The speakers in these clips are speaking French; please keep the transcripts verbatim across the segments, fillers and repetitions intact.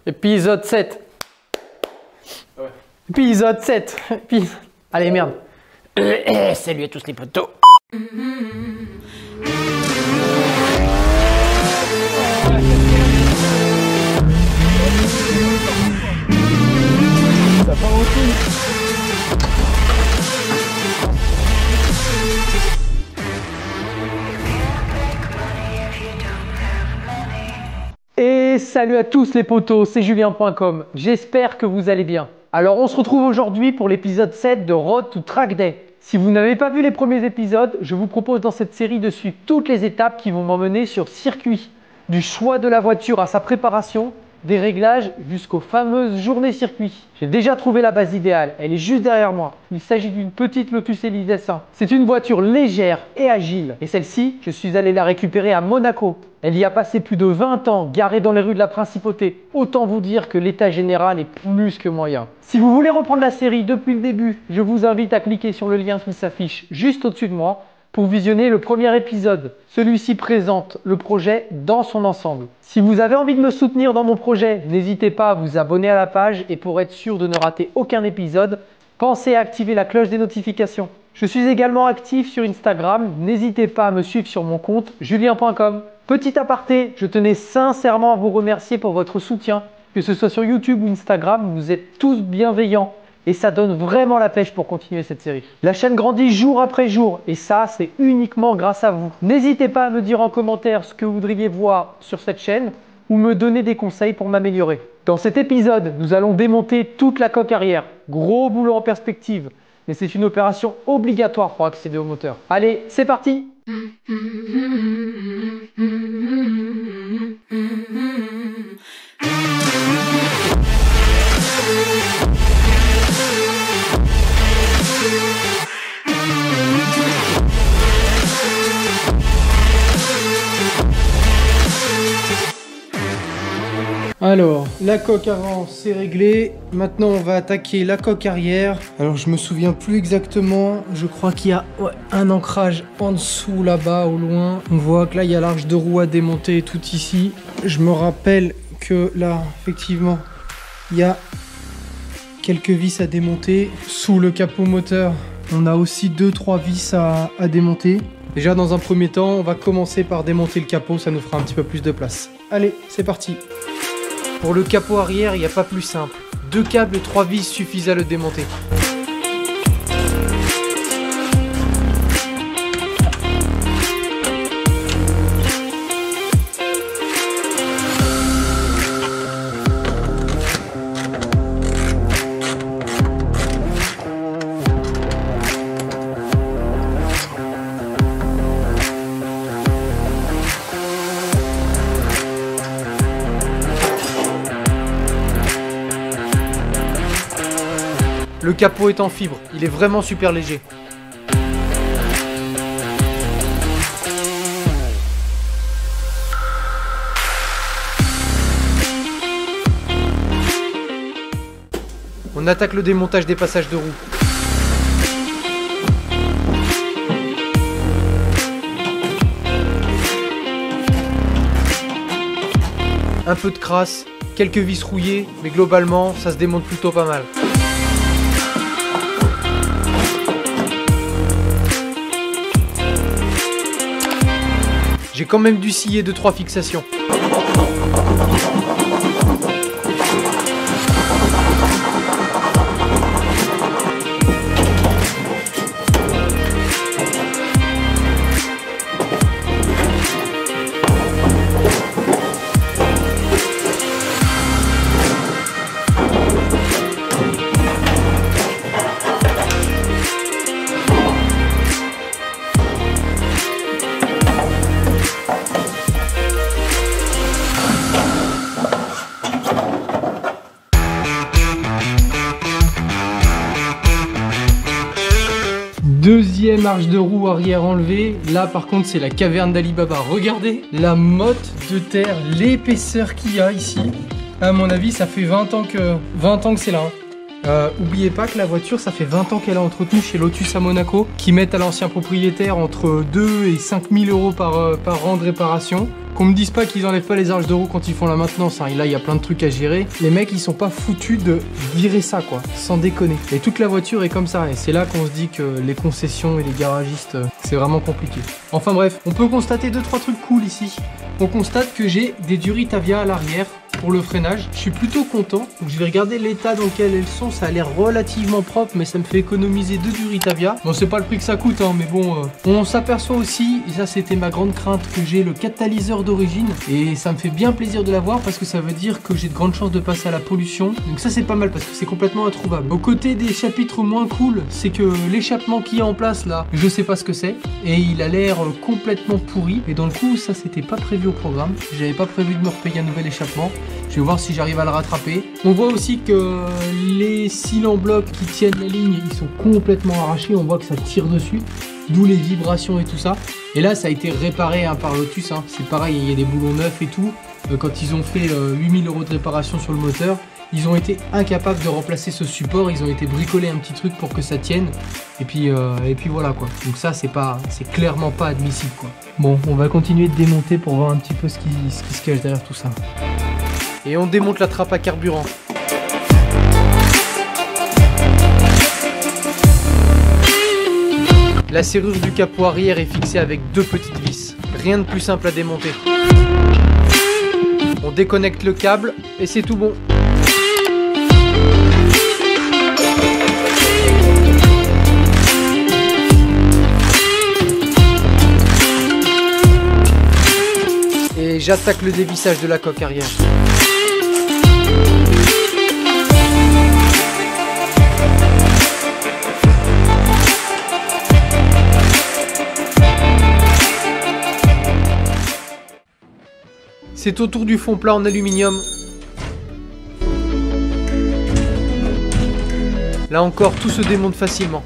Épisode sept. Ouais. Épisode sept. Épis... Allez, merde. Euh, salut à tous les potos. Ça part aussi. Et salut à tous les potos, c'est Julien point com. J'espère que vous allez bien. Alors on se retrouve aujourd'hui pour l'épisode sept de Road to Track Day. Si vous n'avez pas vu les premiers épisodes, je vous propose dans cette série de suivre toutes les étapes qui vont m'emmener sur circuit. Du choix de la voiture à sa préparation, des réglages jusqu'aux fameuses journées circuit. J'ai déjà trouvé la base idéale, elle est juste derrière moi. Il s'agit d'une petite Lotus Elise S un. C'est une voiture légère et agile. Et celle-ci, je suis allé la récupérer à Monaco. Elle y a passé plus de vingt ans, garée dans les rues de la Principauté. Autant vous dire que l'état général est plus que moyen. Si vous voulez reprendre la série depuis le début, je vous invite à cliquer sur le lien qui s'affiche juste au-dessus de moi pour visionner le premier épisode. Celui-ci présente le projet dans son ensemble. Si vous avez envie de me soutenir dans mon projet, n'hésitez pas à vous abonner à la page et pour être sûr de ne rater aucun épisode, pensez à activer la cloche des notifications. Je suis également actif sur Instagram, n'hésitez pas à me suivre sur mon compte Julien point com. Petit aparté, je tenais sincèrement à vous remercier pour votre soutien, que ce soit sur YouTube ou Instagram, vous êtes tous bienveillants. Et ça donne vraiment la pêche pour continuer cette série. La chaîne grandit jour après jour et ça, c'est uniquement grâce à vous. N'hésitez pas à me dire en commentaire ce que vous voudriez voir sur cette chaîne ou me donner des conseils pour m'améliorer. Dans cet épisode, nous allons démonter toute la coque arrière. Gros boulot en perspective, mais c'est une opération obligatoire pour accéder au moteur. Allez, c'est parti! Alors, la coque avant c'est réglé. Maintenant on va attaquer la coque arrière. Alors je me souviens plus exactement. Je crois qu'il y a ouais, un ancrage en dessous là-bas au loin. On voit que là il y a l'arche de roue à démonter tout ici. Je me rappelle que là effectivement il y a quelques vis à démonter. Sous le capot moteur on a aussi deux trois vis à, à démonter. Déjà dans un premier temps on va commencer par démonter le capot. Ça nous fera un petit peu plus de place. Allez, c'est parti. Pour le capot arrière, il n'y a pas plus simple. Deux câbles et trois vis suffisent à le démonter. Le capot est en fibre, il est vraiment super léger. On attaque le démontage des passages de roue. Un peu de crasse, quelques vis rouillées, mais globalement, ça se démonte plutôt pas mal. J'ai quand même dû scier deux trois fixations. Deuxième arche de roue arrière enlevée. Là par contre c'est la caverne d'Ali Baba. Regardez la motte de terre, l'épaisseur qu'il y a ici. À mon avis ça fait vingt ans que, vingt ans que c'est là. Hein. Euh, oubliez pas que la voiture, ça fait vingt ans qu'elle est entretenue chez Lotus à Monaco, qui mettent à l'ancien propriétaire entre deux et cinq mille euros par, euh, par an de réparation. Qu'on me dise pas qu'ils enlèvent pas les arches de roue quand ils font la maintenance, hein. Et là il y a plein de trucs à gérer. Les mecs ils sont pas foutus de virer ça quoi, sans déconner. Et toute la voiture est comme ça, et c'est là qu'on se dit que les concessions et les garagistes, c'est vraiment compliqué. Enfin bref, on peut constater deux trois trucs cool ici. On constate que j'ai des Duritavia à l'arrière pour le freinage. Je suis plutôt content. Donc je vais regarder l'état dans lequel elles sont. Ça a l'air relativement propre, mais ça me fait économiser deux Duritavia. Bon, c'est pas le prix que ça coûte, hein, mais bon, euh, on s'aperçoit aussi, et ça c'était ma grande crainte, que j'ai le catalyseur d'origine. Et ça me fait bien plaisir de l'avoir parce que ça veut dire que j'ai de grandes chances de passer à la pollution. Donc ça c'est pas mal parce que c'est complètement introuvable. Au côté des chapitres moins cool, c'est que l'échappement qu'il y a en place là, je sais pas ce que c'est. Et il a l'air complètement pourri. Et dans le coup, ça c'était pas prévu au programme. J'avais pas prévu de me repayer un nouvel échappement. Je vais voir si j'arrive à le rattraper. On voit aussi que les cils en bloc qui tiennent la ligne, ils sont complètement arrachés. On voit que ça tire dessus, d'où les vibrations et tout ça. Et là, ça a été réparé hein, par Lotus. Hein. C'est pareil, il y a des boulons neufs et tout. Euh, quand ils ont fait euh, huit mille euros de réparation sur le moteur, ils ont été incapables de remplacer ce support. Ils ont été bricolés un petit truc pour que ça tienne. Et puis, euh, et puis voilà quoi. Donc ça, c'est pas, c'est clairement pas admissible quoi. Bon, on va continuer de démonter pour voir un petit peu ce qui, ce qui se cache derrière tout ça. Et on démonte la trappe à carburant. La serrure du capot arrière est fixée avec deux petites vis. Rien de plus simple à démonter. On déconnecte le câble et c'est tout bon. Et j'attaque le dévissage de la coque arrière. C'est autour du fond plat en aluminium. Là encore, tout se démonte facilement.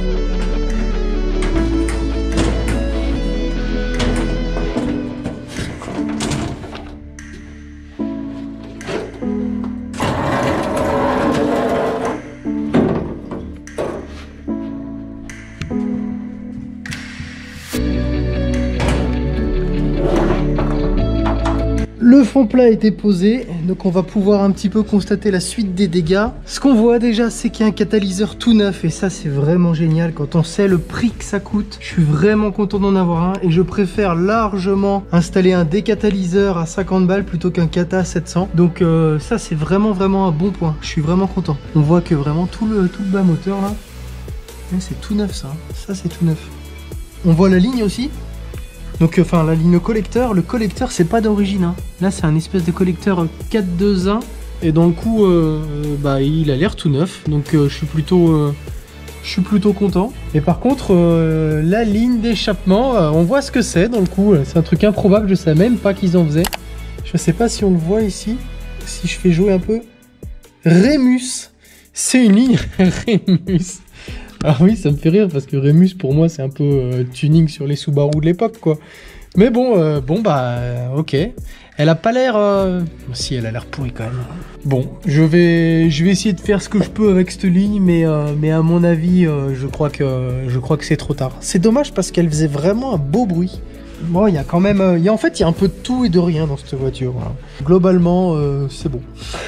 Le fond plat a été posé, donc on va pouvoir un petit peu constater la suite des dégâts. Ce qu'on voit déjà, c'est qu'il y a un catalyseur tout neuf et ça c'est vraiment génial quand on sait le prix que ça coûte. Je suis vraiment content d'en avoir un et je préfère largement installer un décatalyseur à cinquante balles plutôt qu'un cata à sept cents. Donc euh, ça c'est vraiment vraiment un bon point, je suis vraiment content. On voit que vraiment tout le, tout le bas moteur là, c'est tout neuf ça, ça c'est tout neuf. On voit la ligne aussi. Donc enfin la ligne collecteur, le collecteur c'est pas d'origine hein. Là c'est un espèce de collecteur quatre deux un et dans le coup euh, bah il a l'air tout neuf. Donc euh, je suis plutôt euh, je suis plutôt content. Et par contre euh, la ligne d'échappement, euh, on voit ce que c'est dans le coup, c'est un truc improbable, je savais même pas qu'ils en faisaient. Je sais pas si on le voit ici, si je fais jouer un peu. Rémus, c'est une ligne Rémus. Ah oui, ça me fait rire parce que Rémus pour moi c'est un peu euh, tuning sur les Subaru de l'époque quoi. Mais bon, euh, bon bah euh, ok. Elle a pas l'air... Euh... Si, elle a l'air pourrie quand même. Bon, je vais, je vais essayer de faire ce que je peux avec cette ligne, mais, euh, mais à mon avis, euh, je crois que, je crois que c'est trop tard. C'est dommage parce qu'elle faisait vraiment un beau bruit. Bon, il y a quand même... Euh, y a, en fait, il y a un peu de tout et de rien dans cette voiture. Voilà. Globalement, euh, c'est bon.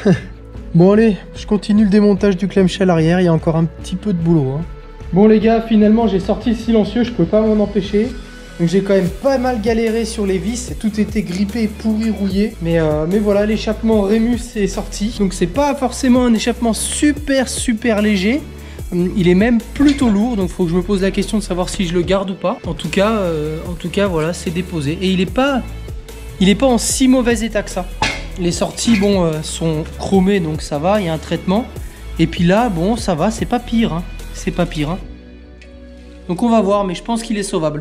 Bon allez, je continue le démontage du clamshell arrière. Il y a encore un petit peu de boulot. Hein. Bon les gars, finalement j'ai sorti le silencieux, je peux pas m'en empêcher. Donc j'ai quand même pas mal galéré sur les vis, tout était grippé, pourri, rouillé. Mais, euh, mais voilà, l'échappement Rémus est sorti. Donc c'est pas forcément un échappement super super léger. Il est même plutôt lourd, donc il faut que je me pose la question de savoir si je le garde ou pas. En tout cas, euh, en tout cas voilà, c'est déposé. Et il est pas, il est pas en si mauvais état que ça. Les sorties bon, euh, sont chromées, donc ça va, il y a un traitement. Et puis là, bon, ça va, c'est pas pire. Hein. C'est pas pire. Hein. Donc on va voir, mais je pense qu'il est sauvable.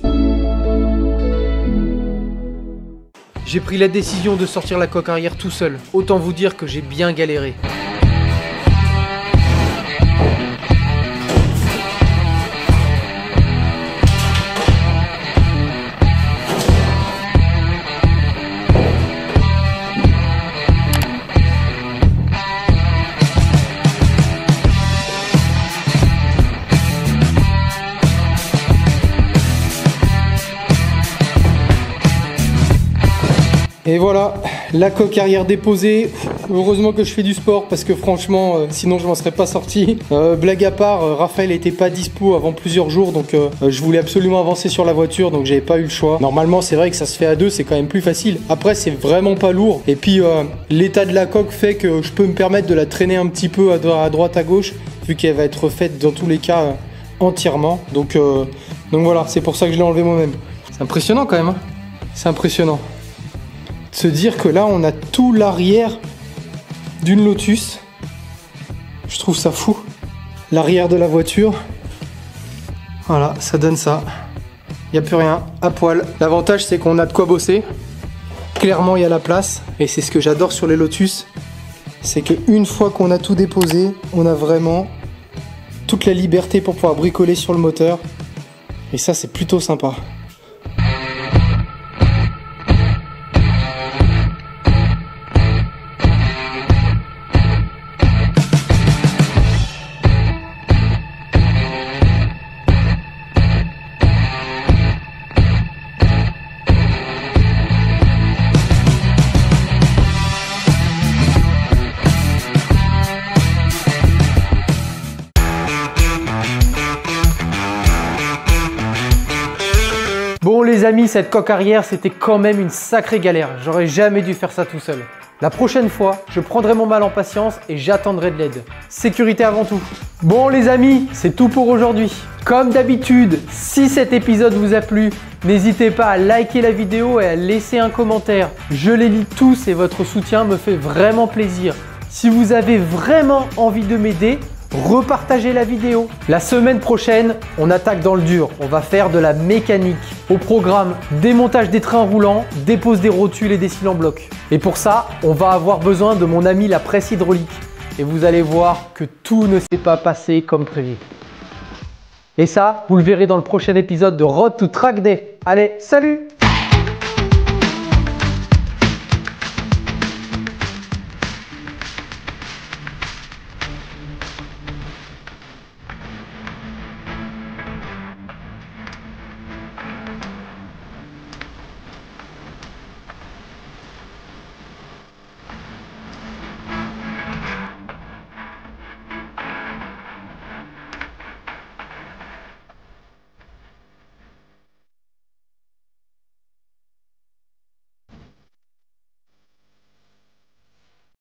J'ai pris la décision de sortir la coque arrière tout seul. Autant vous dire que j'ai bien galéré. Et voilà, la coque arrière déposée. Heureusement que je fais du sport parce que franchement, euh, sinon je m'en serais pas sorti. Euh, blague à part, euh, Raphaël n'était pas dispo avant plusieurs jours, donc euh, je voulais absolument avancer sur la voiture, donc j'avais pas eu le choix. Normalement, c'est vrai que ça se fait à deux, c'est quand même plus facile. Après, c'est vraiment pas lourd. Et puis, euh, l'état de la coque fait que je peux me permettre de la traîner un petit peu à, dro à droite, à gauche, vu qu'elle va être faite dans tous les cas euh, entièrement. Donc, euh, donc voilà, c'est pour ça que je l'ai enlevé moi-même. C'est impressionnant quand même, hein. C'est impressionnant. De se dire que là on a tout l'arrière d'une Lotus, je trouve ça fou. L'arrière de la voiture, voilà, ça donne ça. Il n'y a plus rien, à poil. L'avantage c'est qu'on a de quoi bosser. Clairement il y a la place et c'est ce que j'adore sur les Lotus, c'est qu'une fois qu'on a tout déposé, on a vraiment toute la liberté pour pouvoir bricoler sur le moteur et ça c'est plutôt sympa. Bon les amis, cette coque arrière, c'était quand même une sacrée galère. J'aurais jamais dû faire ça tout seul. La prochaine fois, je prendrai mon mal en patience et j'attendrai de l'aide. Sécurité avant tout. Bon les amis, c'est tout pour aujourd'hui. Comme d'habitude, si cet épisode vous a plu, n'hésitez pas à liker la vidéo et à laisser un commentaire. Je les lis tous et votre soutien me fait vraiment plaisir. Si vous avez vraiment envie de m'aider, repartagez la vidéo. La semaine prochaine, on attaque dans le dur. On va faire de la mécanique. Au programme, démontage des trains roulants, dépose des rotules et des cils en bloc. Et pour ça, on va avoir besoin de mon ami la presse hydraulique. Et vous allez voir que tout ne s'est pas passé comme prévu. Et ça, vous le verrez dans le prochain épisode de Road to Track Day. Allez, salut!